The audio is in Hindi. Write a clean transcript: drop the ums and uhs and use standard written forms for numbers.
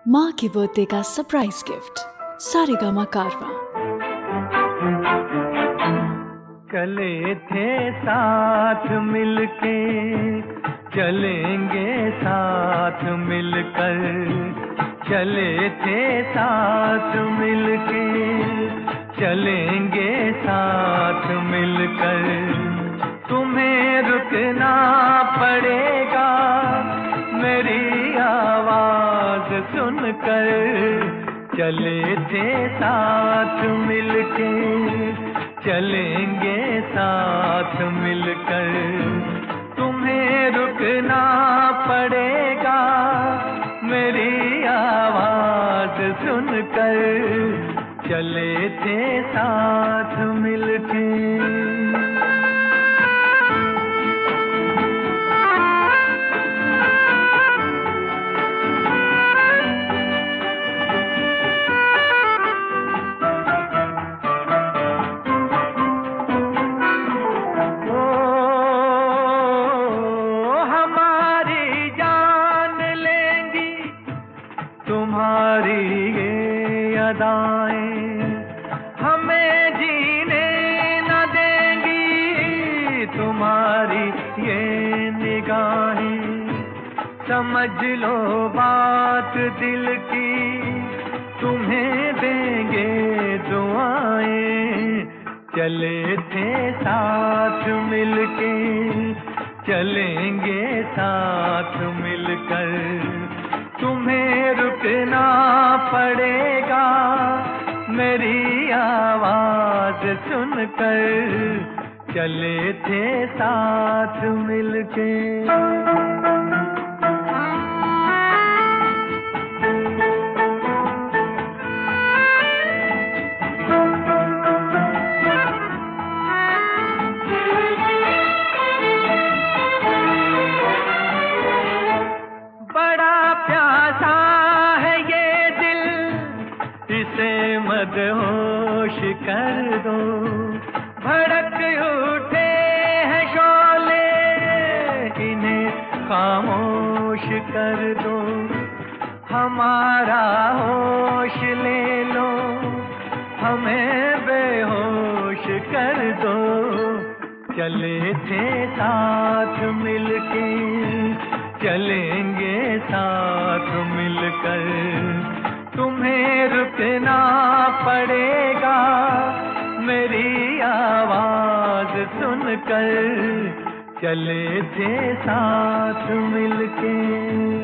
माँ के बर्थडे का सरप्राइज गिफ्ट सारेगामा कारवां। चले थे साथ मिलके, चलेंगे साथ मिलकर। चले थे साथ मिलके, चलेंगे साथ मिलकर। तुम्हें रुकना पड़ेगा मेरी आवाज सुनकर। चले थे साथ मिलके, चलेंगे साथ मिलकर। तुम्हें रुकना पड़ेगा मेरी आवाज सुनकर। चले थे साथ मिलके। तुम्हारी ये अदाएं हमें जीने न देंगी, तुम्हारी ये निगाहें समझ लो बात दिल की, तुम्हें देंगे दुआएं। चले थे साथ मिलके, चलेंगे साथ मिलकर। तुम्हें रुकना पड़ेगा मेरी आवाज सुनकर। चले थे साथ मिलके। इसे मदहोश कर दो, भड़क उठे हैं शोले, इन्हें खामोश कर दो। हमारा होश ले लो, हमें बेहोश कर दो। चले थे साथ मिलके, चलेंगे साथ मिलकर। तुम्हें रुकना पड़ेगा मेरी आवाज सुनकर। चले थे साथ मिलके।